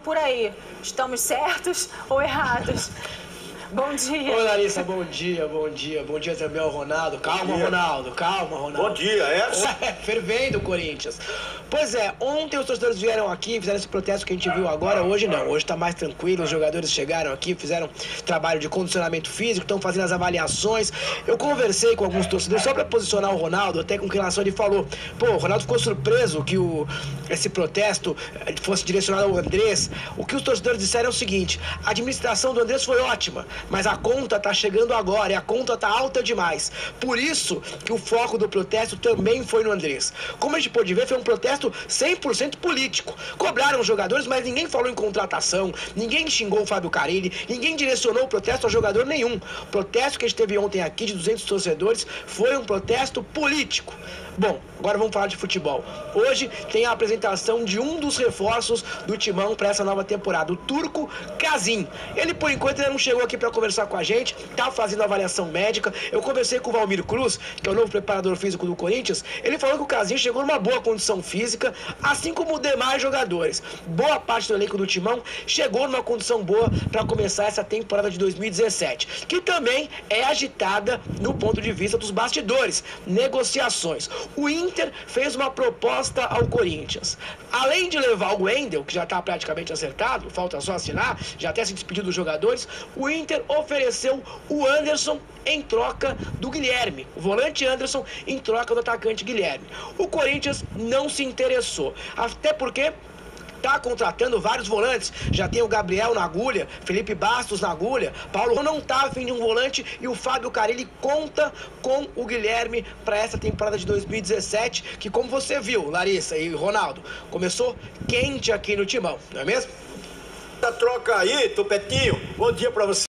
por aí. Estamos certos ou errados? Bom dia. Oi, Larissa, bom dia, bom dia. Bom dia também ao Ronaldo. Calma, Ronaldo, calma, Ronaldo. Bom dia, fervendo o Corinthians. Pois é, ontem os torcedores vieram aqui, fizeram esse protesto que a gente viu agora. Hoje não, hoje tá mais tranquilo. Os jogadores chegaram aqui, fizeram trabalho de condicionamento físico, estão fazendo as avaliações. Eu conversei com alguns torcedores só pra posicionar o Ronaldo, até com relação ele falou, pô, o Ronaldo ficou surpreso que esse protesto fosse direcionado ao Andrés. O que os torcedores disseram é o seguinte: a administração do Andrés foi ótima, mas a conta tá chegando agora e a conta tá alta demais. Por isso que o foco do protesto também foi no Andrés. Como a gente pôde ver, foi um protesto 100% político. Cobraram os jogadores, mas ninguém falou em contratação, ninguém xingou o Fábio Carille, ninguém direcionou o protesto a jogador nenhum. O protesto que a gente teve ontem aqui de 200 torcedores foi um protesto político. Bom, agora vamos falar de futebol. Hoje tem a apresentação de um dos reforços do Timão para essa nova temporada, o turco Kazim. Ele, por enquanto, ainda não chegou aqui para conversar com a gente, tá fazendo avaliação médica. Eu conversei com o Valmir Cruz, que é o novo preparador físico do Corinthians. Ele falou que o Kazim chegou numa boa condição física, assim como os demais jogadores. Boa parte do elenco do Timão chegou numa condição boa para começar essa temporada de 2017, que também é agitada no ponto de vista dos bastidores, negociações. O Inter fez uma proposta ao Corinthians. Além de levar o Wendel, que já está praticamente acertado, falta só assinar, já até se despediu dos jogadores, o Inter ofereceu o Anderson em troca do Guilherme. O volante Anderson em troca do atacante Guilherme. O Corinthians não se interessou, até porque tá contratando vários volantes. Já tem o Gabriel na agulha, Felipe Bastos na agulha. Paulo não tá a fim de um volante e o Fábio Carille conta com o Guilherme para essa temporada de 2017, que, como você viu, Larissa e Ronaldo, começou quente aqui no Timão, não é mesmo? Essa troca aí, Tupetinho, bom dia pra você.